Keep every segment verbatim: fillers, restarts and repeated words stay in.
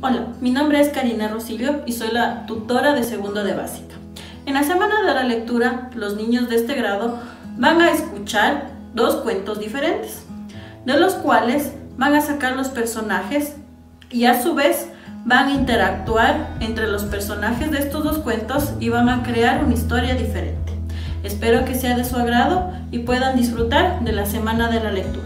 Hola, mi nombre es Karina Rosillo y soy la tutora de segundo de básica. En la semana de la lectura, los niños de este grado van a escuchar dos cuentos diferentes, de los cuales van a sacar los personajes y a su vez van a interactuar entre los personajes de estos dos cuentos y van a crear una historia diferente. Espero que sea de su agrado y puedan disfrutar de la semana de la lectura.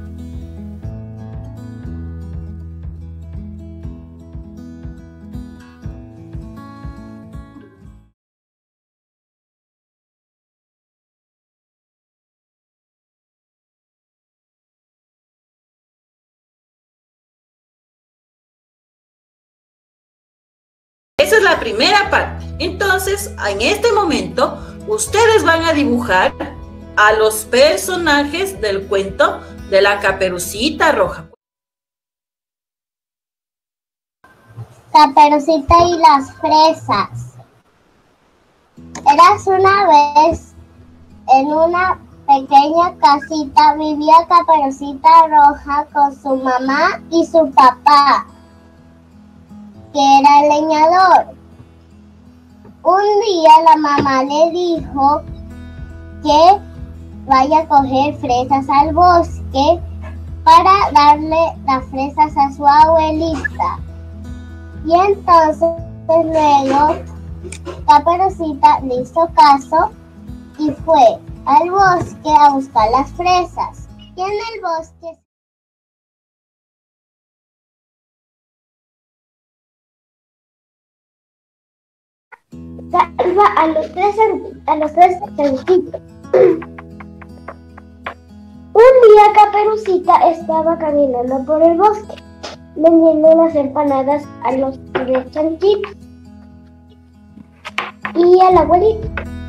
Esa es la primera parte. Entonces, en este momento, ustedes van a dibujar a los personajes del cuento de la Caperucita Roja. Caperucita y las fresas. Eras una vez, en una pequeña casita, vivía Caperucita Roja con su mamá y su papá, que era el leñador. Un día la mamá le dijo que vaya a coger fresas al bosque para darle las fresas a su abuelita. Y entonces luego Caperucita le hizo caso y fue al bosque a buscar las fresas. Y en el bosque salva a los tres a los tres cerditos. Un día Caperucita estaba caminando por el bosque, vendiendo las empanadas a los tres chanchitos y a la abuelita.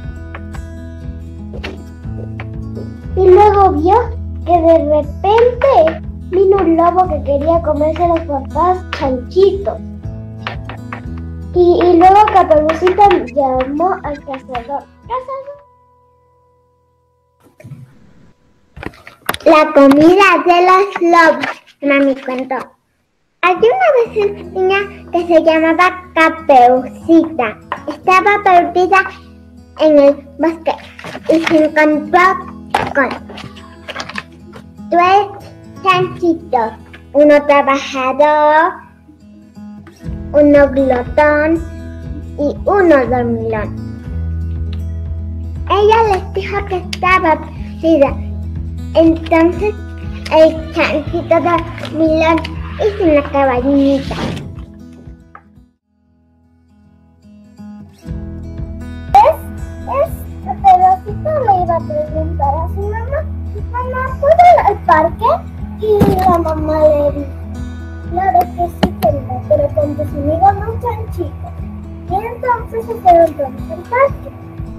Y luego vio que de repente vino un lobo que quería comerse a los papás chanchitos. Y, y luego Caperucita llamó al cazador. ¿Cazador? La comida de los lobos, mami contó. Había una vez una niña que se llamaba Caperucita. Estaba perdida en el bosque y se encontró con tres chanchitos, uno trabajador, uno glotón y uno dormilón. Ella les dijo que estaba perdida. Entonces el chanchito dormilón hizo una cabañita. Es, es, Caperucita le iba a preguntar a su mamá, mamá, ¿puedo ir al parque? Y la mamá le dijo, claro que sí, querida, pero con tus amigos los chanchitos. Y entonces se fueron todos al parque.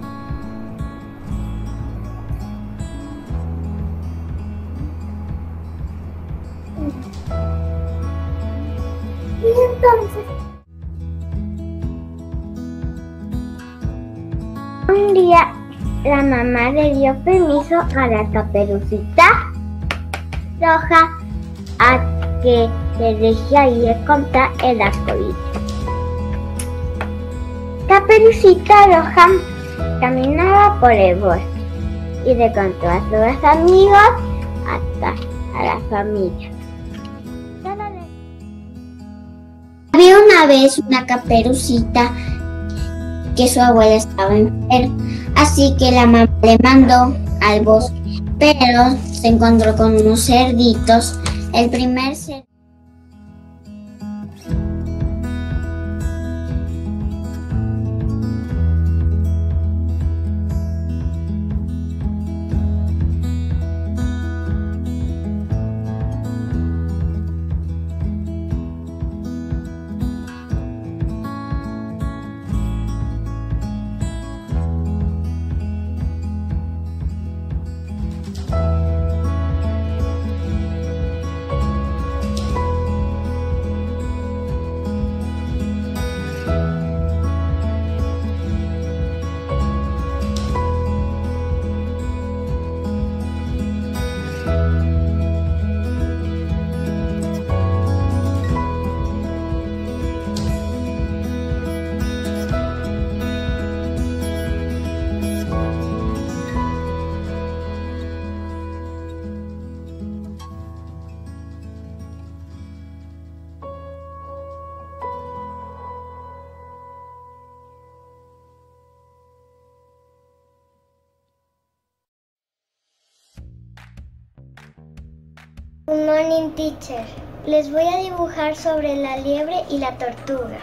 Y entonces un día la mamá le dio permiso a la Caperucita Roja a que se dejara ir a comprar el arcoíris. Caperucita Roja caminaba por el bosque y le contó a sus amigos hasta a la familia. Había una vez una Caperucita que su abuela estaba enferma, así que la mamá le mandó al bosque, pero se encontró con unos cerditos. El primer cerdito Good morning, teacher. Les voy a dibujar sobre la liebre y la tortuga.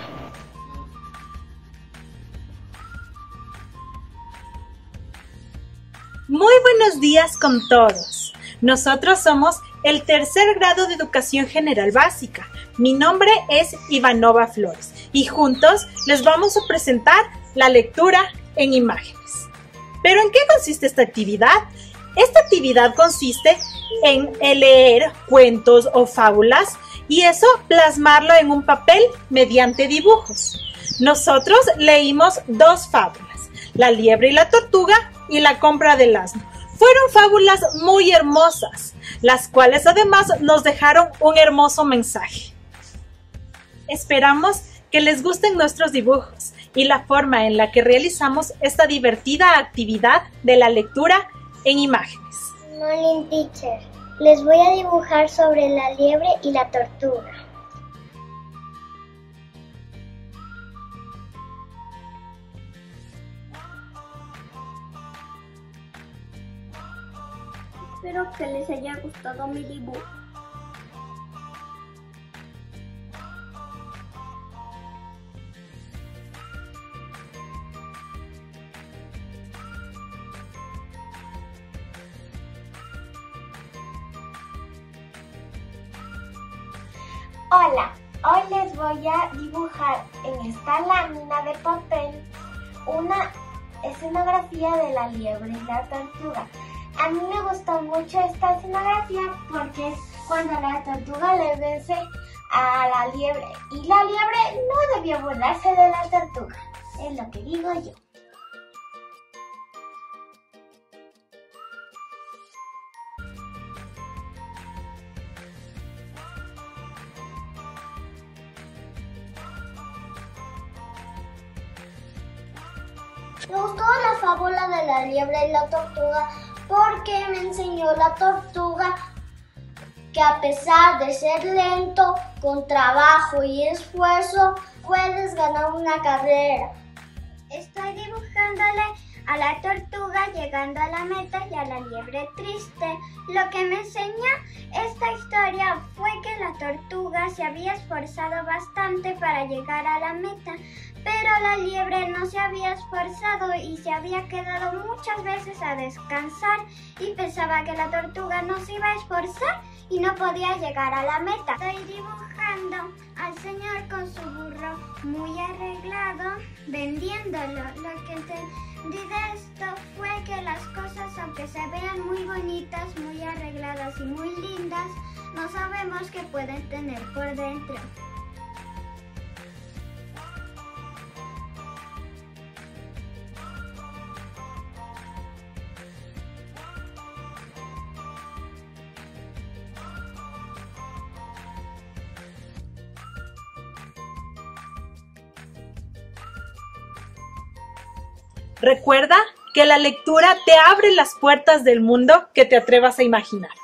Muy buenos días con todos. Nosotros somos el tercer grado de Educación General Básica. Mi nombre es Ivanova Flores y juntos les vamos a presentar la lectura en imágenes. ¿Pero en qué consiste esta actividad? Esta actividad consiste en leer cuentos o fábulas y eso plasmarlo en un papel mediante dibujos. Nosotros leímos dos fábulas, La liebre y la tortuga y La compra del asno. Fueron fábulas muy hermosas, las cuales además nos dejaron un hermoso mensaje. Esperamos que les gusten nuestros dibujos y la forma en la que realizamos esta divertida actividad de la lectura en imágenes. Good morning, teacher. Les voy a dibujar sobre la liebre y la tortuga. Espero que les haya gustado mi dibujo. Hola, hoy les voy a dibujar en esta lámina de papel una escenografía de la liebre y la tortuga. A mí me gustó mucho esta escenografía porque es cuando la tortuga le vence a la liebre y la liebre no debió burlarse de la tortuga, es lo que digo yo. Me gustó la fábula de la liebre y la tortuga porque me enseñó la tortuga que a pesar de ser lento, con trabajo y esfuerzo, puedes ganar una carrera. Estoy dibujándole a la tortuga llegando a la meta y a la liebre triste. Lo que me enseña esta historia fue que la tortuga se había esforzado bastante para llegar a la meta, pero la liebre no se había esforzado y se había quedado muchas veces a descansar y pensaba que la tortuga no se iba a esforzar y no podía llegar a la meta. Estoy dibujando al señor con su burro muy arreglado vendiéndolo. Lo que entendí de esto fue que las cosas, aunque se vean muy bonitas, muy arregladas y muy lindas, no sabemos qué pueden tener por dentro. Recuerda que la lectura te abre las puertas del mundo que te atrevas a imaginar.